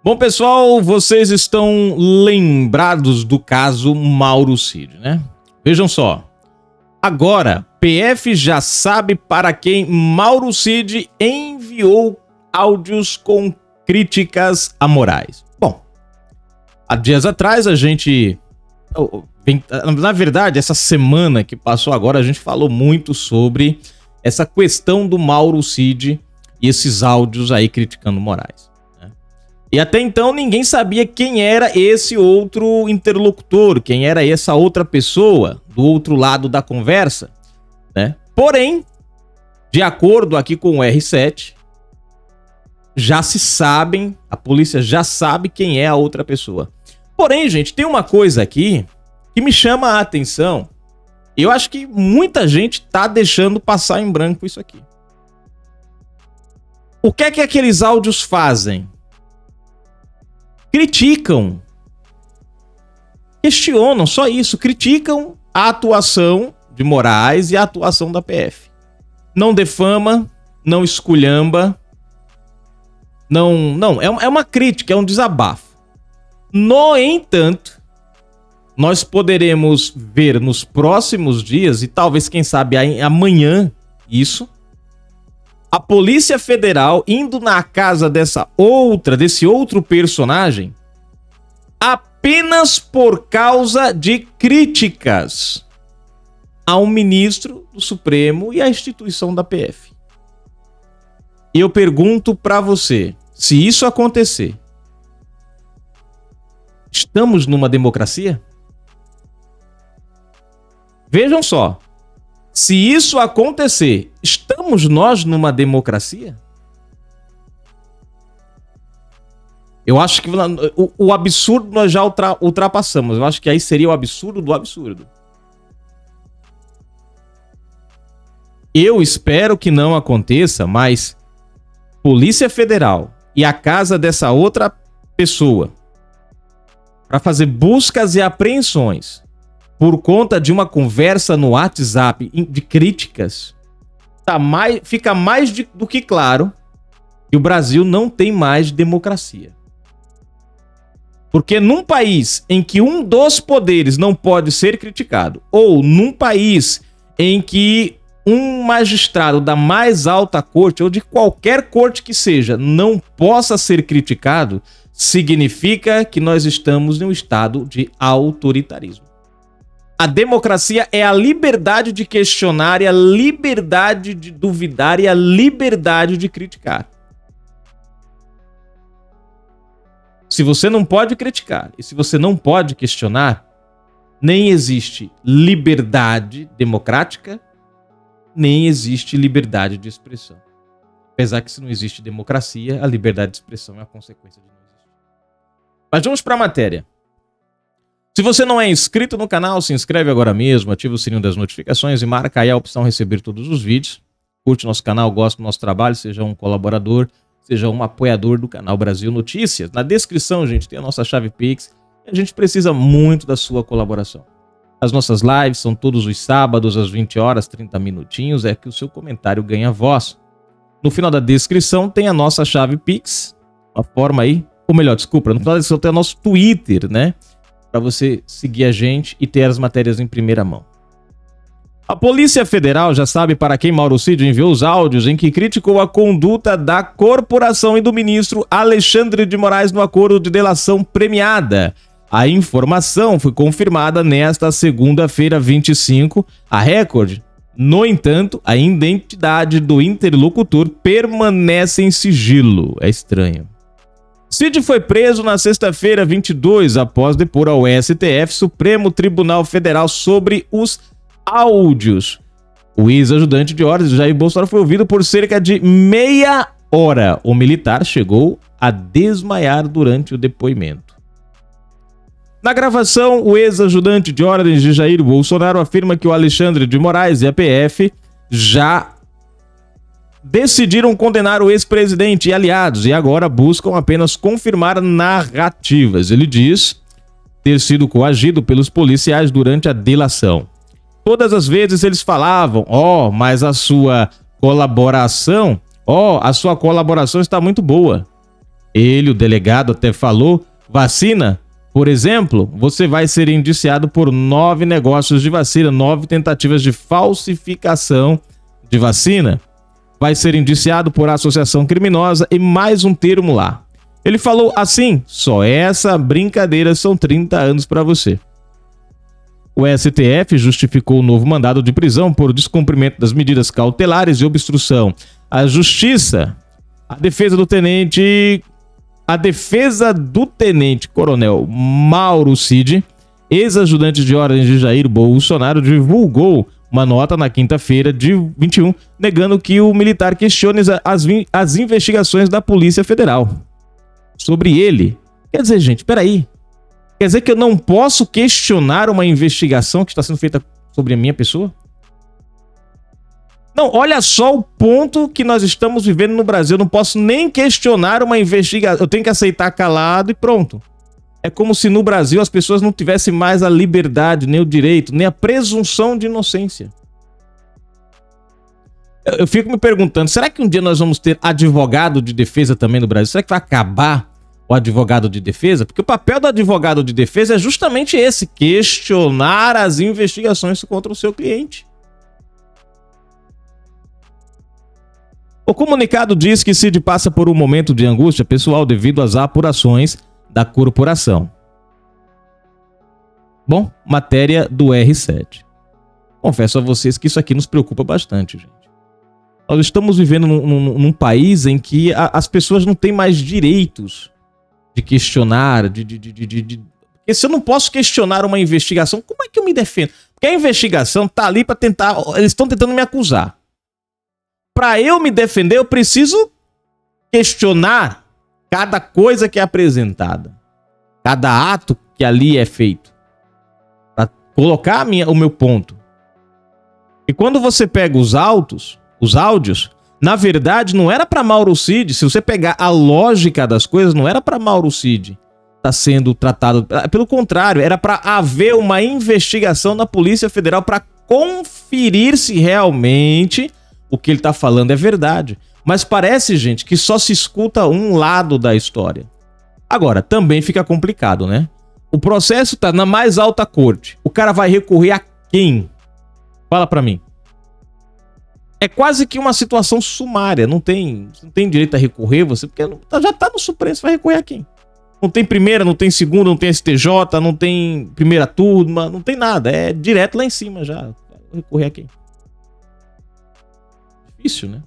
Bom, pessoal, vocês estão lembrados do caso Mauro Cid, né? Vejam só. Agora, PF já sabe para quem Mauro Cid enviou áudios com críticas a Moraes. Bom, há dias atrás a gente... Na verdade, essa semana que passou agora, a gente falou muito sobre essa questão do Mauro Cid e esses áudios aí criticando Moraes. E até então ninguém sabia quem era esse outro interlocutor, quem era essa outra pessoa do outro lado da conversa, né? Porém, de acordo aqui com o R7, já se sabem, a polícia já sabe quem é a outra pessoa. Porém, gente, tem uma coisa aqui que me chama a atenção. Eu acho que muita gente tá deixando passar em branco isso aqui. O que é que aqueles áudios fazem? Criticam, questionam, só isso, criticam a atuação de Moraes e a atuação da PF. Não defama, não esculhamba, é uma crítica, é um desabafo. No entanto, nós poderemos ver nos próximos dias, e talvez, quem sabe, amanhã, isso, a Polícia Federal indo na casa desse outro personagem apenas por causa de críticas ao ministro do Supremo e à instituição da PF. E eu pergunto para você, se isso acontecer, estamos numa democracia? Vejam só. Se isso acontecer, estamos nós numa democracia? Eu acho que o absurdo nós já ultrapassamos. Eu acho que aí seria o absurdo do absurdo. Eu espero que não aconteça, mas Polícia Federal e a casa dessa outra pessoa para fazer buscas e apreensões por conta de uma conversa no WhatsApp de críticas, fica mais do que claro que o Brasil não tem mais democracia. Porque num país em que um dos poderes não pode ser criticado, ou num país em que um magistrado da mais alta corte, ou de qualquer corte que seja, não possa ser criticado, significa que nós estamos em um estado de autoritarismo. A democracia é a liberdade de questionar, e a liberdade de duvidar, e a liberdade de criticar. Se você não pode criticar e se você não pode questionar, nem existe liberdade democrática, nem existe liberdade de expressão. Apesar que se não existe democracia, a liberdade de expressão é a consequência de não existir. Mas vamos para a matéria. Se você não é inscrito no canal, se inscreve agora mesmo, ativa o sininho das notificações e marca aí a opção receber todos os vídeos. Curte nosso canal, gosta do nosso trabalho, seja um colaborador, seja um apoiador do canal Brasil Notícias. Na descrição, gente, tem a nossa chave Pix. A gente precisa muito da sua colaboração. As nossas lives são todos os sábados às 20 horas, 30 minutinhos, é que o seu comentário ganha voz. No final da descrição tem a nossa chave Pix, uma forma aí, ou melhor, desculpa, no final da descrição tem o nosso Twitter, né? Para você seguir a gente e ter as matérias em primeira mão. A Polícia Federal já sabe para quem Mauro Cid enviou os áudios em que criticou a conduta da corporação e do ministro Alexandre de Moraes no acordo de delação premiada. A informação foi confirmada nesta segunda-feira, 25, a Record. No entanto, a identidade do interlocutor permanece em sigilo. É estranho. Cid foi preso na sexta-feira, 22, após depor ao STF, Supremo Tribunal Federal, sobre os áudios. O ex-ajudante de ordens, Jair Bolsonaro, foi ouvido por cerca de meia hora. O militar chegou a desmaiar durante o depoimento. Na gravação, o ex-ajudante de ordens de Jair Bolsonaro afirma que o Alexandre de Moraes e a PF já decidiram condenar o ex-presidente e aliados e agora buscam apenas confirmar narrativas. Ele diz ter sido coagido pelos policiais durante a delação. Todas as vezes eles falavam, mas a sua colaboração está muito boa. Ele, o delegado, até falou, vacina, por exemplo, você vai ser indiciado por 9 negócios de vacina, 9 tentativas de falsificação de vacina. Vai ser indiciado por associação criminosa e mais um termo lá. Ele falou assim, só essa brincadeira são 30 anos para você. O STF justificou o novo mandado de prisão por descumprimento das medidas cautelares e obstrução à justiça. A defesa do tenente coronel Mauro Cid, ex-ajudante de ordens de Jair Bolsonaro, divulgou uma nota na quinta-feira de 21, negando que o militar questione as investigações da Polícia Federal sobre ele. Quer dizer, gente, peraí. Quer dizer que eu não posso questionar uma investigação que está sendo feita sobre a minha pessoa? Não, olha só o ponto que nós estamos vivendo no Brasil. Eu não posso nem questionar uma investigação. Eu tenho que aceitar calado e pronto. É como se no Brasil as pessoas não tivessem mais a liberdade, nem o direito, nem a presunção de inocência. Eu fico me perguntando, será que um dia nós vamos ter advogado de defesa também no Brasil? Será que vai acabar o advogado de defesa? Porque o papel do advogado de defesa é justamente esse, questionar as investigações contra o seu cliente. O comunicado diz que Cid passa por um momento de angústia pessoal devido às apurações da corporação. Bom, matéria do R7. Confesso a vocês que isso aqui nos preocupa bastante, gente. Nós estamos vivendo num país em que as pessoas não têm mais direitos de questionar, porque se eu não posso questionar uma investigação, como é que eu me defendo? Porque a investigação tá ali para tentar, eles estão tentando me acusar. Para eu me defender, eu preciso questionar cada coisa que é apresentada, cada ato que ali é feito, para colocar o meu ponto. E quando você pega os áudios, na verdade não era para Mauro Cid. Se você pegar a lógica das coisas, não era para Mauro Cid estar sendo tratado. Pelo contrário, era para haver uma investigação na Polícia Federal para conferir se realmente o que ele está falando é verdade. Mas parece, gente, que só se escuta um lado da história. Agora, também fica complicado, né? O processo está na mais alta corte. O cara vai recorrer a quem? Fala para mim. É quase que uma situação sumária. Não tem direito a recorrer, você, porque já está no Supremo, você vai recorrer a quem? Não tem primeira, não tem segunda, não tem STJ, não tem primeira turma, não tem nada. É direto lá em cima já. Vai recorrer a quem? Difícil, né?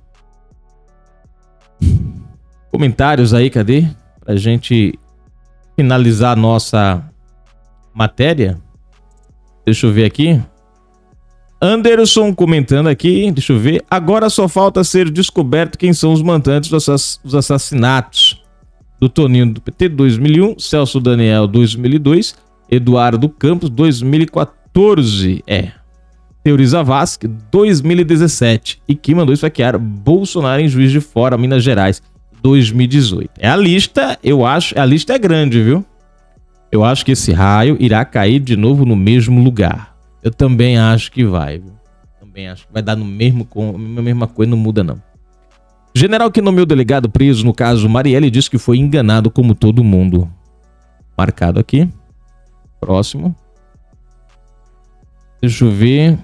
Comentários aí, cadê? Pra gente finalizar a nossa matéria. Deixa eu ver aqui. Anderson comentando aqui, deixa eu ver. Agora só falta ser descoberto quem são os mandantes dos assassinatos do Toninho do PT 2001, Celso Daniel 2002, Eduardo Campos 2014. Teori Zavascki 2017. E quem mandou esfaquear Bolsonaro em Juiz de Fora, Minas Gerais, 2018. A lista, eu acho, a lista é grande, viu? Eu acho que esse raio irá cair de novo no mesmo lugar. Eu também acho que vai, viu? Também acho que vai dar no mesmo, a mesma coisa, não muda não. General que nomeou o delegado preso no caso Marielle disse que foi enganado como todo mundo. Marcado aqui. Próximo. Deixa eu ver.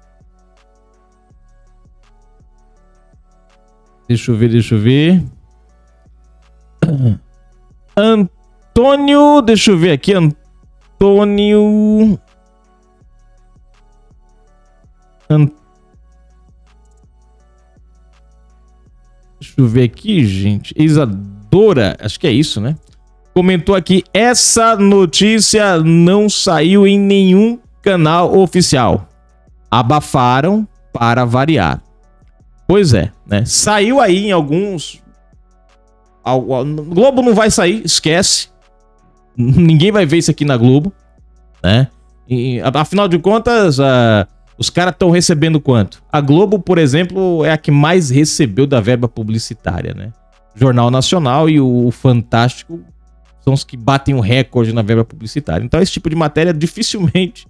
Deixa eu ver. Antônio, deixa eu ver aqui. Antônio. Deixa eu ver aqui, gente. Isadora, acho que é isso, né? Comentou aqui: essa notícia não saiu em nenhum canal oficial. Abafaram para variar. Pois é, né? Saiu aí em alguns. Globo não vai sair, esquece. Ninguém vai ver isso aqui na Globo, né? E, afinal de contas, os caras estão recebendo quanto? A Globo, por exemplo, é a que mais recebeu da verba publicitária, né? Jornal Nacional e o Fantástico são os que batem o recorde na verba publicitária. Então, esse tipo de matéria dificilmente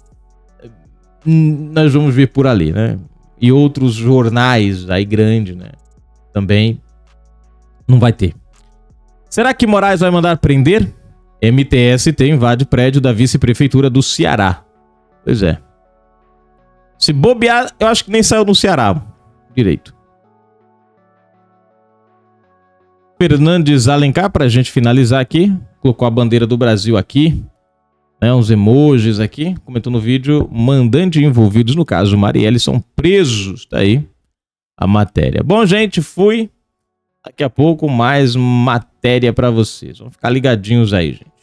nós vamos ver por ali, né? E outros jornais aí grandes, né? Também não vai ter. Será que Moraes vai mandar prender? MTST invade prédio da vice-prefeitura do Ceará. Pois é. Se bobear, eu acho que nem saiu no Ceará direito. Fernandes Alencar, pra gente finalizar aqui. Colocou a bandeira do Brasil aqui. Né, uns emojis aqui. Comentou no vídeo. Mandante envolvidos no caso Marielle são presos. Tá aí a matéria. Bom, gente, fui. Daqui a pouco mais matéria pra vocês. Vamos ficar ligadinhos aí, gente.